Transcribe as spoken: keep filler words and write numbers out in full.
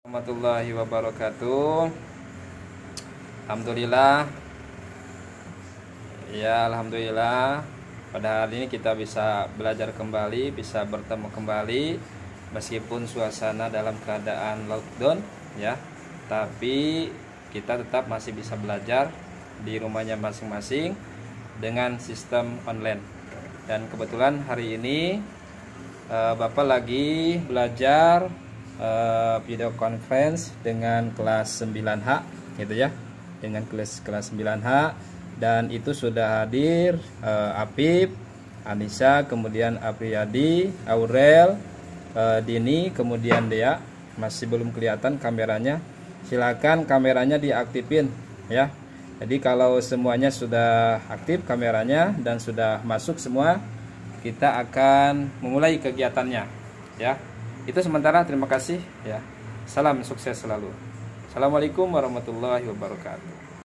Warahmatullahi wabarakatuh. Alhamdulillah. Ya, alhamdulillah. Pada hari ini kita bisa belajar kembali, bisa bertemu kembali meskipun suasana dalam keadaan lockdown ya. Tapi kita tetap masih bisa belajar di rumahnya masing-masing dengan sistem online. Dan kebetulan hari ini eh, Bapak lagi belajar Uh, video conference dengan kelas sembilan H gitu ya, dengan kelas kelas sembilan H, dan itu sudah hadir uh, Apip, Anissa, kemudian Apriyadi, Aurel, uh, Dini, kemudian Dea. Masih belum kelihatan kameranya, silakan kameranya diaktifin ya. Jadi kalau semuanya sudah aktif kameranya dan sudah masuk semua, kita akan memulai kegiatannya ya. Itu sementara, terima kasih ya. Salam sukses selalu. Assalamualaikum warahmatullahi wabarakatuh.